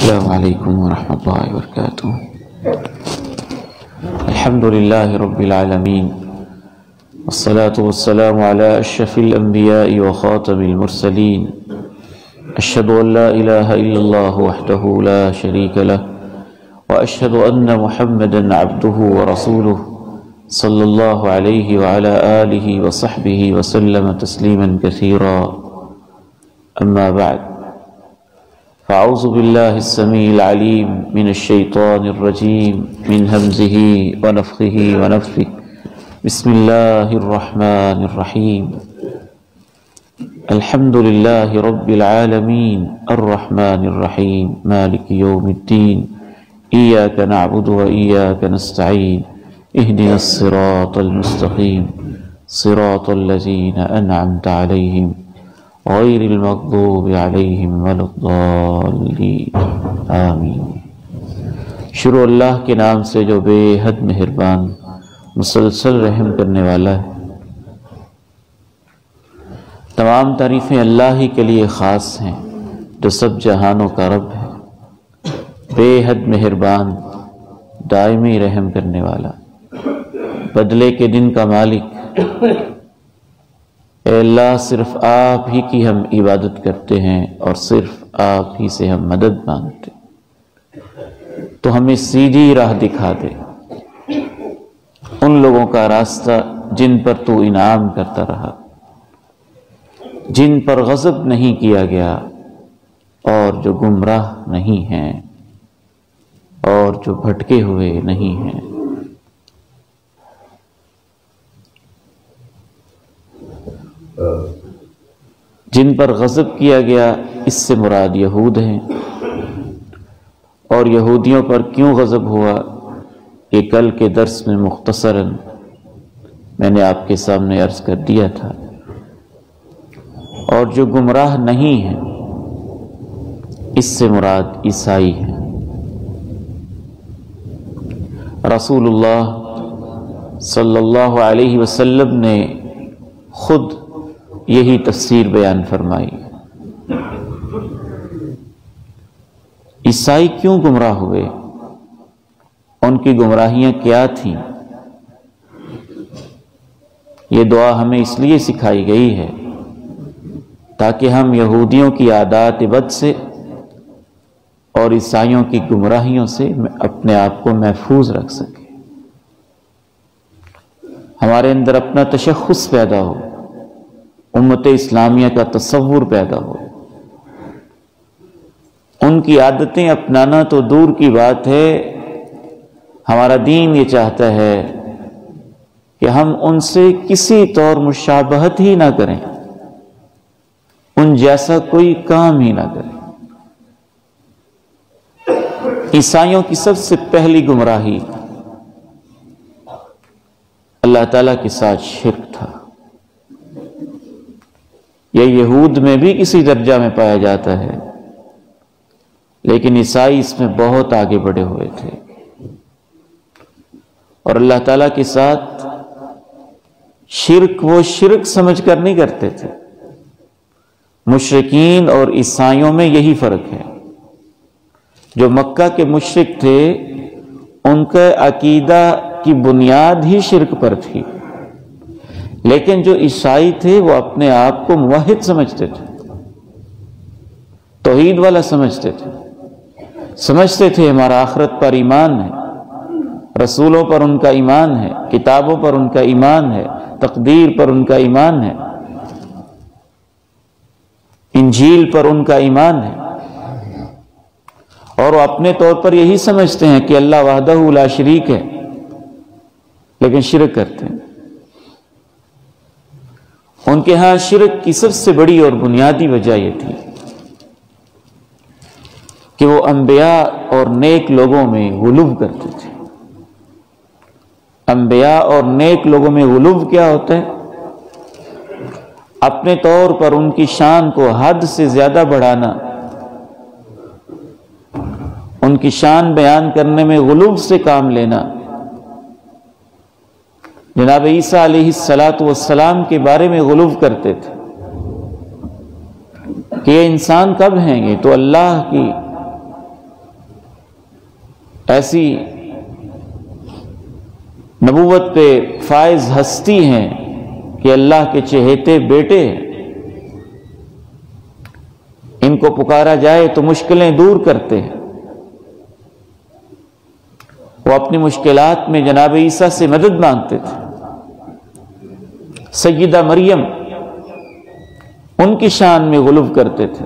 السلام علیکم ورحمۃ اللہ وبرکاتہ۔ الحمد للہ رب العالمین، والصلاة والسلام علی اشرف الانبیاء وخاتم المرسلین، اشہد ان لا الہ الا اللہ وحدہ لا شریک لہ، واشہد ان محمدا عبدہ ورسولہ صلی اللہ علیہ وعلی آلہ وصحبہ وسلم تسلیما کثیرا، اما بعد، فاعوذ باللہ السمیع العلیم من الشیطان الرجیم من ہمزہ ونفخہ ونفثہ، بسم اللہ الرحمن الرحیم، الحمد للہ رب العالمین الرحمن الرحیم مالک یوم الدین، ایاک نعبد و ایاک نستعین، اہدنا الصراط المستقیم، صراط الذین انعمت علیہم غیر المغضوب علیہم ولا الضالین، آمین۔ شروع اللہ کے نام سے جو بے حد مہربان مسلسل رحم کرنے والا ہے۔ تمام تعریفیں اللہ ہی کے لیے خاص ہیں جو سب جہانوں کا رب ہے، بے حد مہربان، دائمی رحم کرنے والا، بدلے کے دن کا مالک۔ اے اللہ، صرف آپ ہی کی ہم عبادت کرتے ہیں اور صرف آپ ہی سے ہم مدد مانگتے ہیں، تو ہمیں سیدھی راہ دکھا دے، ان لوگوں کا راستہ جن پر تو انعام کرتا رہا، جن پر غضب نہیں کیا گیا، اور جو گمراہ نہیں ہیں اور جو بھٹکے ہوئے نہیں ہیں۔ جن پر غضب کیا گیا اس سے مراد یہود ہیں، اور یہودیوں پر کیوں غضب ہوا یہ کل کے درس میں مختصراً میں نے آپ کے سامنے عرض کر دیا تھا۔ اور جو گمراہ نہیں ہیں اس سے مراد عیسائی ہیں۔ رسول اللہ صلی اللہ علیہ وسلم نے خود یہی تفسیر بیان فرمائی۔ عیسائی کیوں گمراہ ہوئے؟ ان کی گمراہیاں کیا تھیں؟ یہ دعا ہمیں اس لیے سکھائی گئی ہے تاکہ ہم یہودیوں کی عادات بد سے اور عیسائیوں کی گمراہیوں سے اپنے آپ کو محفوظ رکھ سکیں، ہمارے اندر اپنا تشخص پیدا ہو، امت اسلامیہ کا تصور پیدا ہو۔ ان کی عادتیں اپنانا تو دور کی بات ہے، ہمارا دین یہ چاہتا ہے کہ ہم ان سے کسی طور مشابہت ہی نہ کریں، ان جیسا کوئی کام ہی نہ کریں۔ عیسائیوں کی سب سے پہلی گمراہی اللہ تعالیٰ کے ساتھ شرک تھا۔ یہ یہود میں بھی کسی درجہ میں پایا جاتا ہے، لیکن عیسائی اس میں بہت آگے بڑھے ہوئے تھے، اور اللہ تعالیٰ کے ساتھ شرک وہ شرک سمجھ کر نہیں کرتے تھے۔ مشرکین اور عیسائیوں میں یہی فرق ہے۔ جو مکہ کے مشرک تھے ان کا عقیدہ کی بنیاد ہی شرک پر تھی، لیکن جو عیسائی تھے وہ اپنے آپ کو موحد سمجھتے تھے، توحید والا سمجھتے تھے ہمارا آخرت پر ایمان ہے، رسولوں پر ان کا ایمان ہے، کتابوں پر ان کا ایمان ہے، تقدیر پر ان کا ایمان ہے، انجیل پر ان کا ایمان ہے، اور وہ اپنے طور پر یہی سمجھتے ہیں کہ اللہ وحدہ لا شریک ہے، لیکن شرک کرتے ہیں۔ ان کے ہاں شرک کی سب سے بڑی اور بنیادی وجہ یہ تھی کہ وہ انبیاء اور نیک لوگوں میں غلو کرتے تھے۔ انبیاء اور نیک لوگوں میں غلو کیا ہوتا ہے؟ اپنے طور پر ان کی شان کو حد سے زیادہ بڑھانا، ان کی شان بیان کرنے میں غلو سے کام لینا۔ جناب عیسیٰ علیہ السلام کے بارے میں غلو کرتے تھے کہ یہ انسان کب ہیں؟ یہ تو اللہ کی ایسی نبوت پہ فائز ہستی ہیں کہ اللہ کے چہیتے بیٹے ہیں، ان کو پکارا جائے تو مشکلیں دور کرتے ہیں۔ وہ اپنی مشکلات میں جناب عیسیٰ سے مدد مانگتے تھے۔ سیدہ مریم ان کی شان میں غلو کرتے تھے،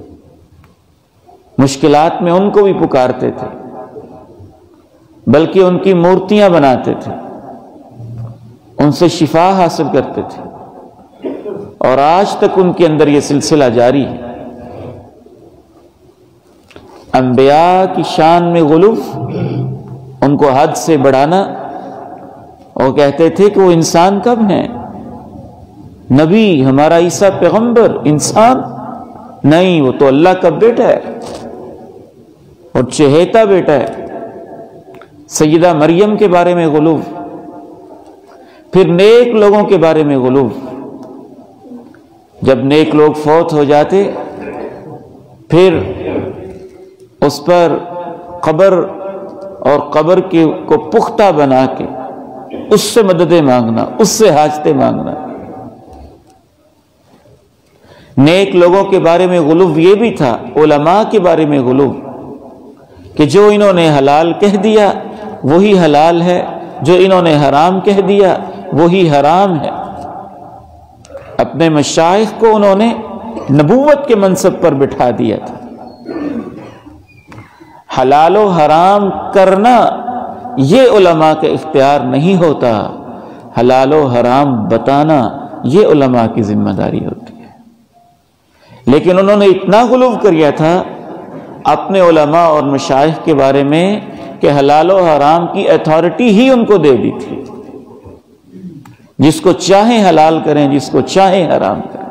مشکلات میں ان کو بھی پکارتے تھے، بلکہ ان کی مورتیاں بناتے تھے، ان سے شفا حاصل کرتے تھے، اور آج تک ان کے اندر یہ سلسلہ جاری ہے۔ انبیاء کی شان میں غلو، ان کو حد سے بڑھانا، اور کہتے تھے کہ وہ انسان کب ہیں؟ نبی ہمارا عیسیٰ پیغمبر انسان نہیں، وہ تو اللہ کا بیٹا ہے اور چہیتا بیٹا ہے۔ سیدہ مریم کے بارے میں غلو، پھر نیک لوگوں کے بارے میں غلو۔ جب نیک لوگ فوت ہو جاتے پھر اس پر قبر اور قبر کو پختہ بنا کے اس سے مددیں مانگنا، اس سے حاجتیں مانگنا۔ نیک لوگوں کے بارے میں غلو یہ بھی تھا، علماء کے بارے میں غلو، کہ جو انہوں نے حلال کہہ دیا وہی حلال ہے، جو انہوں نے حرام کہہ دیا وہی حرام ہے۔ اپنے مشائخ کو انہوں نے نبوت کے منصب پر بٹھا دیا تھا۔ حلال و حرام کرنا یہ علماء کا اختیار نہیں ہوتا، حلال و حرام بتانا یہ علماء کی ذمہ داری ہوتی ہے۔ لیکن انہوں نے اتنا غلو کیا تھا اپنے علماء اور مشائخ کے بارے میں کہ حلال و حرام کی اتھارٹی ہی ان کو دے دی تھی، جس کو چاہیں حلال کریں، جس کو چاہیں حرام کریں۔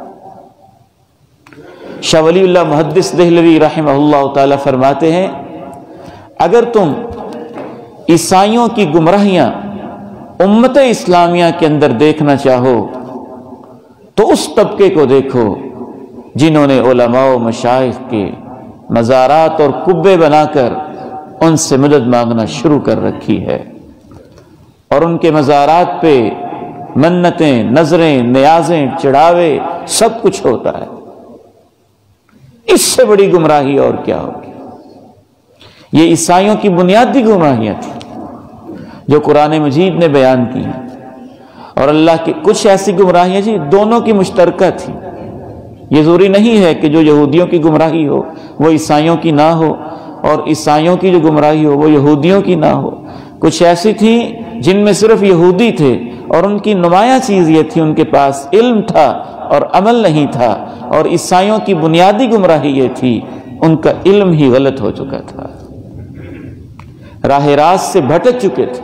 شاہ ولی اللہ محدث دہلوی رحمہ اللہ تعالی فرماتے ہیں، اگر تم عیسائیوں کی گمراہیاں امت اسلامیہ کے اندر دیکھنا چاہو تو اس طبقے کو دیکھو جنہوں نے علماء و مشائخ کے مزارات اور قبے بنا کر ان سے مدد مانگنا شروع کر رکھی ہے، اور ان کے مزارات پہ منتیں، نظریں، نیازیں، چڑھاوے سب کچھ ہوتا ہے۔ اس سے بڑی گمراہی اور کیا ہوگی؟ یہ عیسائیوں کی بنیادی گمراہیاں تھیں جو قرآن مجید نے بیان کی، اور اللہ کی کچھ ایسی گمراہیاں جی دونوں کی مشترکہ تھی۔ یہ ضروری نہیں ہے کہ جو یہودیوں کی گمراہی ہو وہ عیسائیوں کی نہ ہو، اور عیسائیوں کی جو گمراہی ہو وہ یہودیوں کی نہ ہو۔ کچھ ایسی تھیں جن میں صرف یہودی تھے، اور ان کی نمایاں چیز یہ تھی ان کے پاس علم تھا اور عمل نہیں تھا، اور عیسائیوں کی بنیادی گمراہی یہ تھی ان کا علم ہی غلط ہو چکا تھا، راہ راست سے بھٹک چکے تھے۔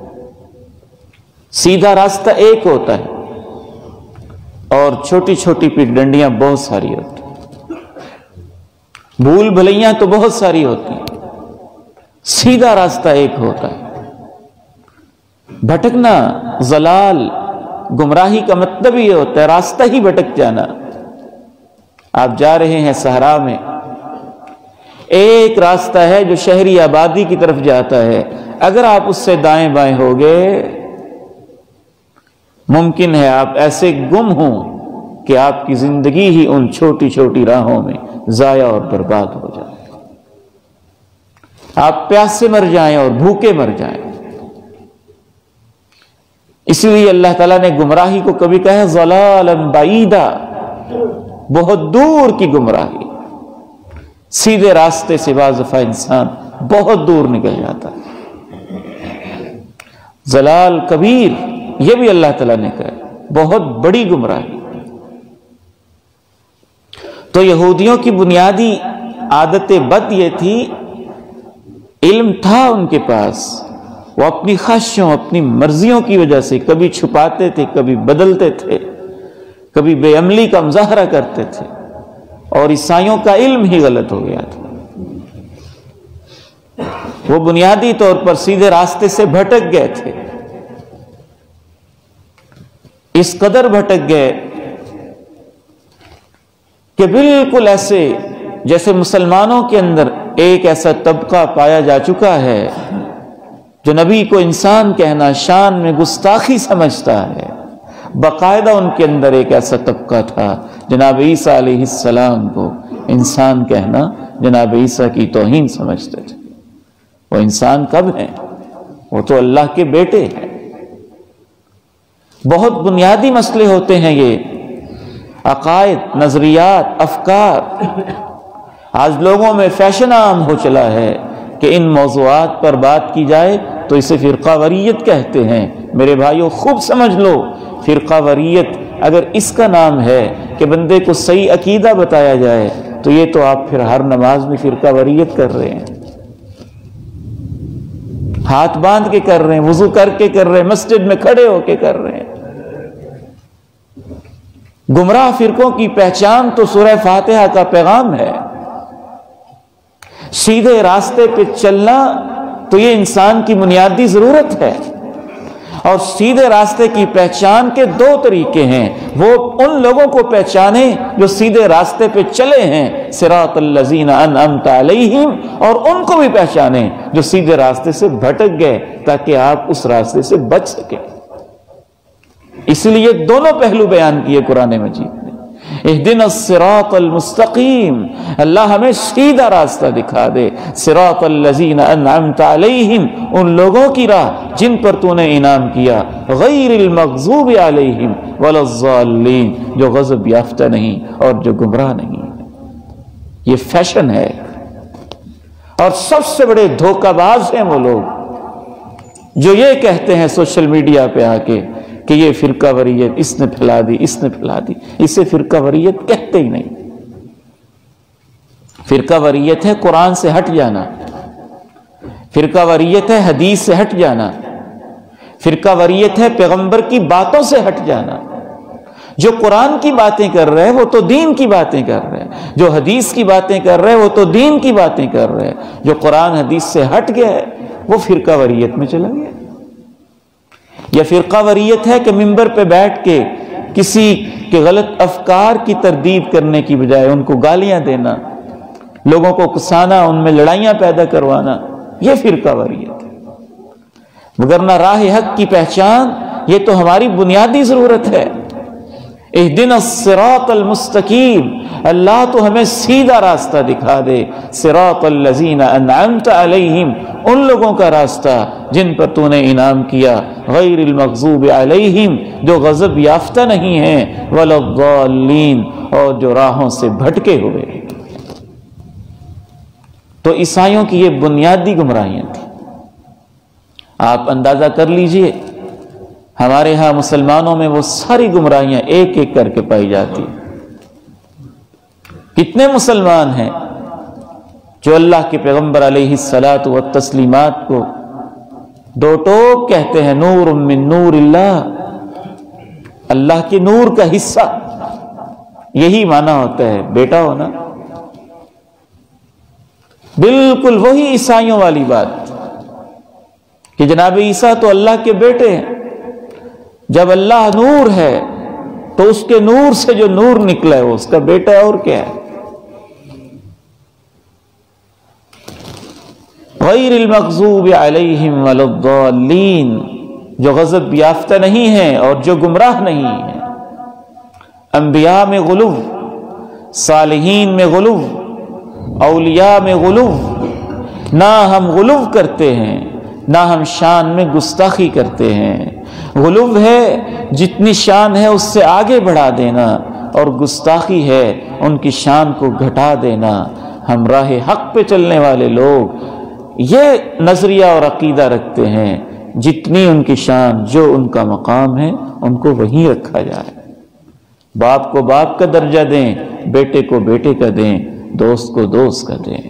سیدھا راستہ ایک ہوتا ہے اور چھوٹی چھوٹی پگڈنڈیاں بہت ساری ہوتی ہیں، بھول بھلیاں تو بہت ساری ہوتی ہیں، سیدھا راستہ ایک ہوتا ہے۔ بھٹکنا، ضلال، گمراہی کا مطلب یہ ہوتا ہے راستہ ہی بھٹک جانا۔ آپ جا رہے ہیں صحرا میں، ایک راستہ ہے جو شہری آبادی کی طرف جاتا ہے، اگر آپ اس سے دائیں بائیں ہو گئے ممکن ہے آپ ایسے گم ہوں کہ آپ کی زندگی ہی ان چھوٹی چھوٹی راہوں میں ضائع اور برباد ہو جائے، آپ پیاسے مر جائیں اور بھوکے مر جائیں۔ اسی لیے اللہ تعالیٰ نے گمراہی کو کبھی کہا ہے ضلالا بعیدا، بہت دور کی گمراہی۔ سیدھے راستے سے بعض دفعہ انسان بہت دور نکل جاتا ہے۔ ضلال کبیر، یہ بھی اللہ تعالیٰ نے کہا، بہت بڑی گمراہی۔ تو یہودیوں کی بنیادی عادت بد یہ تھی، علم تھا ان کے پاس، وہ اپنی خواہشوں، اپنی مرضیوں کی وجہ سے کبھی چھپاتے تھے، کبھی بدلتے تھے، کبھی بے عملی کا مظاہرہ کرتے تھے، اور عیسائیوں کا علم ہی غلط ہو گیا تھا۔ وہ بنیادی طور پر سیدھے راستے سے بھٹک گئے تھے، اس قدر بھٹک گئے کہ بالکل ایسے جیسے مسلمانوں کے اندر ایک ایسا طبقہ پایا جا چکا ہے جو نبی کو انسان کہنا شان میں گستاخی سمجھتا ہے۔ باقاعدہ ان کے اندر ایک ایسا طبقہ تھا، جناب عیسیٰ علیہ السلام کو انسان کہنا جناب عیسیٰ کی توہین سمجھتے تھے۔ وہ انسان کب ہیں؟ وہ تو اللہ کے بیٹے ہیں۔ بہت بنیادی مسئلے ہوتے ہیں یہ، عقائد، نظریات، افکار۔ آج لوگوں میں فیشن عام ہو چلا ہے کہ ان موضوعات پر بات کی جائے تو اسے فرقہ واریت کہتے ہیں۔ میرے بھائیوں خوب سمجھ لو، فرقہ واریت اگر اس کا نام ہے کہ بندے کو صحیح عقیدہ بتایا جائے تو یہ تو آپ پھر ہر نماز میں فرقہ واریت کر رہے ہیں، ہاتھ باندھ کے کر رہے ہیں، وضو کر کے کر رہے ہیں، مسجد میں کھڑے ہو کے کر رہے ہیں۔ گمراہ فرقوں کی پہچان تو سورہ فاتحہ کا پیغام ہے۔ سیدھے راستے پہ چلنا تو یہ انسان کی بنیادی ضرورت ہے، اور سیدھے راستے کی پہچان کے دو طریقے ہیں۔ وہ ان لوگوں کو پہچانے جو سیدھے راستے پہ چلے ہیں، صراط الذین انعمت علیہم، اور ان کو بھی پہچانے جو سیدھے راستے سے بھٹک گئے، تاکہ آپ اس راستے سے بچ سکیں۔ اس لیے دونوں پہلو بیان کیے قرآن مجید نے۔ اہدنا الصراط المستقیم، اللہ ہمیں سیدھا راستہ دکھا دے۔ صراط الذین انعمت علیہم، ان لوگوں کی راہ جن پر تو نے انعام کیا، غیر المغضوب علیہم ولا الضالین، جو غضب یافتہ نہیں اور جو گمراہ نہیں۔ یہ فیشن ہے، اور سب سے بڑے دھوکہ باز ہیں وہ لوگ جو یہ کہتے ہیں سوشل میڈیا پہ آ کے کہ یہ فرقہ واریت اس نے پھیلا دی، اس نے پھیلا دی۔ اسے فرقہ واریت کہتے ہی نہیں۔ فرقہ واریت ہے قرآن سے ہٹ جانا، فرقہ واریت ہے حدیث سے ہٹ جانا، فرقہ واریت ہے پیغمبر کی باتوں سے ہٹ جانا۔ جو قرآن کی باتیں کر رہے ہیں وہ تو دین کی باتیں کر رہے ہیں، جو حدیث کی باتیں کر رہے ہیں وہ تو دین کی باتیں کر رہے ہیں۔ جو قرآن حدیث سے ہٹ گیا ہے وہ فرقہ واریت میں چلا گیا۔ یا فرقہ واریت ہے کہ منبر پہ بیٹھ کے کسی کے غلط افکار کی تردید کرنے کی بجائے ان کو گالیاں دینا، لوگوں کو کسانا، ان میں لڑائیاں پیدا کروانا، یہ فرقہ واریت ہے۔ وگرنہ راہ حق کی پہچان یہ تو ہماری بنیادی ضرورت ہے۔ اہدنا الصراط المستقیم، اللہ تو ہمیں سیدھا راستہ دکھا دے۔ صراط الذین انعمت علیہم، ان لوگوں کا راستہ جن پر تو نے انعام کیا، غیر المغضوب علیہم، جو غضب یافتہ نہیں ہیں، ولا الضالین، اور جو راہوں سے بھٹکے ہوئے۔ تو عیسائیوں کی یہ بنیادی گمراہیاں تھیں۔ آپ اندازہ کر لیجئے ہمارے ہاں مسلمانوں میں وہ ساری گمراہیاں ایک ایک کر کے پائی جاتی۔ کتنے مسلمان ہیں جو اللہ کے پیغمبر علیہ الصلاۃ والتسلیمات کو دو ٹوک کہتے ہیں، نور من نور اللہ، اللہ کے نور کا حصہ۔ یہی معنی ہوتا ہے بیٹا ہونا۔ بالکل وہی عیسائیوں والی بات کہ جناب عیسیٰ تو اللہ کے بیٹے ہیں۔ جب اللہ نور ہے تو اس کے نور سے جو نور نکلا ہے وہ اس کا بیٹا ہے، اور کیا ہے؟ غیر المغضوب علیہم ولا الضالین، جو غضب یافتہ نہیں ہیں اور جو گمراہ نہیں ہیں۔ انبیاء میں غلو، صالحین میں غلو، اولیاء میں غلو، نہ ہم غلو کرتے ہیں نہ ہم شان میں گستاخی کرتے ہیں۔ غلو ہے جتنی شان ہے اس سے آگے بڑھا دینا، اور گستاخی ہے ان کی شان کو گھٹا دینا۔ ہم راہ حق پہ چلنے والے لوگ یہ نظریہ اور عقیدہ رکھتے ہیں، جتنی ان کی شان، جو ان کا مقام ہے، ان کو وہیں رکھا جائے۔ باپ کو باپ کا درجہ دیں، بیٹے کو بیٹے کا دیں، دوست کو دوست کا دیں۔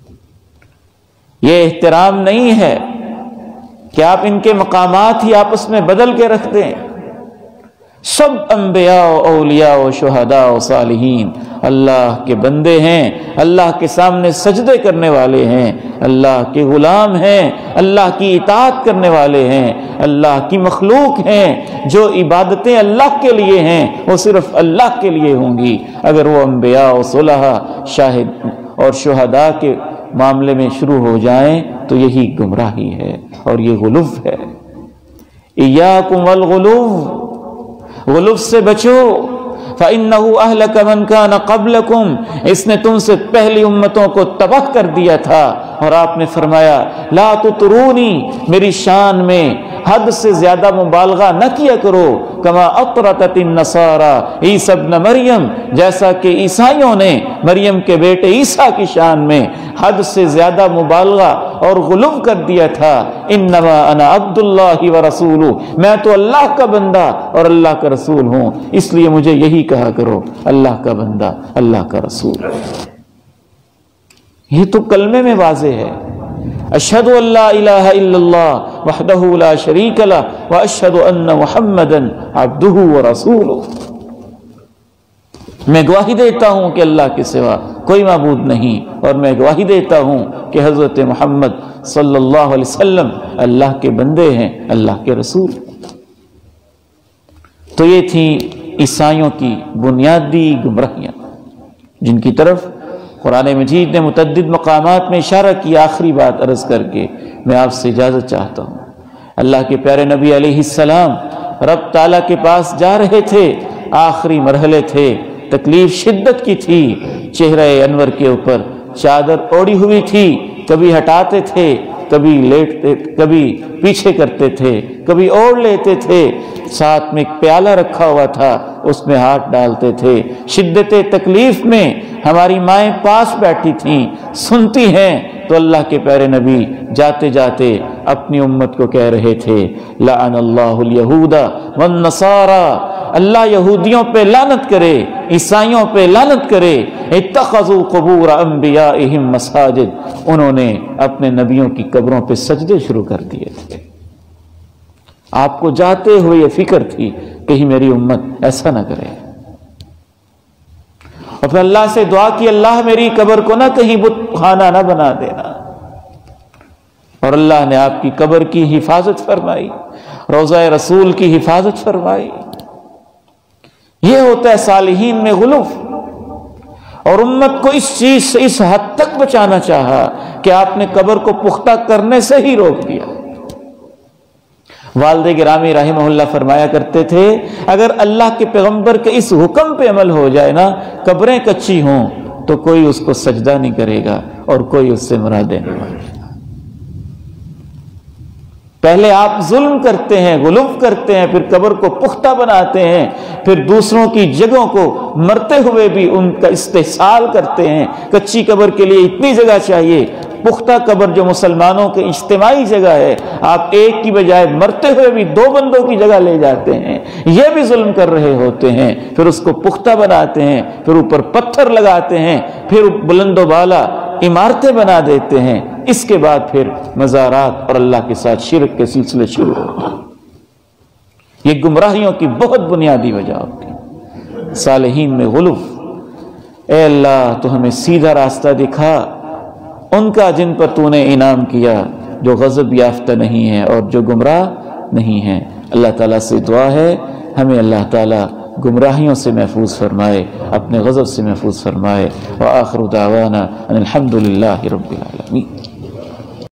یہ احترام نہیں ہے کہ آپ ان کے مقامات ہی آپس میں بدل کے رکھ دیں۔ سب انبیاء و اولیاء و شہداء و صالحین اللہ کے بندے ہیں، اللہ کے سامنے سجدے کرنے والے ہیں، اللہ کے غلام ہیں، اللہ کی اطاعت کرنے والے ہیں، اللہ کی مخلوق ہیں۔ جو عبادتیں اللہ کے لیے ہیں وہ صرف اللہ کے لیے ہوں گی۔ اگر وہ انبیاء و صلحاء، شاہد اور شہداء کے معاملے میں شروع ہو جائیں تو یہی گمراہی ہے اور یہ غلو ہے۔ ایاکم والغلو، غلو سے بچو، فَإِنَّهُ أَهْلَكَ مَنْ كَانَ قَبْلَكُمْ، اس نے تم سے پہلی امتوں کو تباہ کر دیا تھا۔ اور آپ نے فرمایا لا تطرونی، میری شان میں حد سے زیادہ مبالغہ نہ کیا کرو، کما اطرتت النصارى عیسی ابن مریم، جیسا کہ عیسائیوں نے مریم کے بیٹے عیسیٰ کی شان میں حد سے زیادہ مبالغہ اور غلو کر دیا تھا۔ انما انا عبد اللہ ورسولہ، میں تو اللہ کا بندہ اور اللہ کا رسول ہوں، اس لیے مجھے یہی کہا کرو، اللہ کا بندہ، اللہ کا رسول۔ یہ تو کلمے میں واضح ہے، اشہد ان لا الہ الا اللہ وحدہ لا شریک لہ واشہد ان محمدا عبدہ ورسولہ۔ میں گواہی دیتا ہوں کہ اللہ کے سوا کوئی معبود نہیں، اور میں گواہی دیتا ہوں کہ حضرت محمد صلی اللہ علیہ وسلم اللہ کے بندے ہیں، اللہ کے رسول۔ تو یہ تھیں عیسائیوں کی بنیادی گمراہیاں، جن کی طرف قرآن مجید نے متعدد مقامات میں اشارہ کیا۔ آخری بات عرض کر کے میں آپ سے اجازت چاہتا ہوں۔ اللہ کے پیارے نبی علیہ السلام رب تعالیٰ کے پاس جا رہے تھے، آخری مرحلے تھے، تکلیف شدت کی تھی، چہرہ انور کے اوپر چادر اوڑی ہوئی تھی، کبھی ہٹاتے تھے، کبھی لیٹتے، کبھی پیچھے کرتے تھے، کبھی اوڑھ لیتے تھے، ساتھ میں ایک پیالہ رکھا ہوا تھا، اس میں ہاتھ ڈالتے تھے۔ شدت تکلیف میں ہماری مائیں پاس بیٹھی تھیں، سنتی ہیں، تو اللہ کے پیارے نبی جاتے جاتے اپنی امت کو کہہ رہے تھے لعن اللہ الیہود والنصارى، اللہ یہودیوں پہ لعنت کرے، عیسائیوں پہ لعنت کرے، اتخذوا قبور انبیائہم مساجد، انہوں نے اپنے نبیوں کی قبروں پہ سجدے شروع کر دیے تھے۔ آپ کو جاتے ہوئے یہ فکر تھی کہیں میری امت ایسا نہ کرے، اور پھر اللہ سے دعا کی اللہ میری قبر کو نہ کہیں بت خانہ نہ بنا دینا، اور اللہ نے آپ کی قبر کی حفاظت فرمائی، روضہ رسول کی حفاظت فرمائی۔ یہ ہوتا ہے صالحین میں غلو، اور امت کو اس چیز سے اس حد تک بچانا چاہا کہ آپ نے قبر کو پختہ کرنے سے ہی روک دیا۔ والد گرامی رحمہ اللہ فرمایا کرتے تھے اگر اللہ کے پیغمبر کے اس حکم پہ عمل ہو جائے نا، قبریں کچی ہوں تو کوئی اس کو سجدہ نہیں کرے گا اور کوئی اس سے مرادیں نہیں مانگے گا۔ پہلے آپ ظلم کرتے ہیں، غلو کرتے ہیں، پھر قبر کو پختہ بناتے ہیں، پھر دوسروں کی جگہوں کو مرتے ہوئے بھی ان کا استحصال کرتے ہیں۔ کچی قبر کے لیے اتنی جگہ چاہیے، پختہ قبر جو مسلمانوں کی اجتماعی جگہ ہے، آپ ایک کی بجائے مرتے ہوئے بھی دو بندوں کی جگہ لے جاتے ہیں، یہ بھی ظلم کر رہے ہوتے ہیں۔ پھر اس کو پختہ بناتے ہیں، پھر اوپر پتھر لگاتے ہیں، پھر بلند و بالا عمارتیں بنا دیتے ہیں، اس کے بعد پھر مزارات اور اللہ کے ساتھ شرک کے سلسلے شروع ہوتے ہیں۔ یہ گمراہیوں کی بہت بنیادی وجہ ہوتی ہے۔ صالحین میں غلو، اے اللہ تو ہمیں سیدھا راستہ دکھا ان کا جن پر تو نے انعام کیا، جو غضب یافتہ نہیں ہیں اور جو گمراہ نہیں ہیں۔ اللہ تعالیٰ سے دعا ہے ہمیں اللہ تعالیٰ گمراہیوں سے محفوظ فرمائے، اپنے غضب سے محفوظ فرمائے۔ وآخر دعوانا ان الحمد للہ رب العالمین۔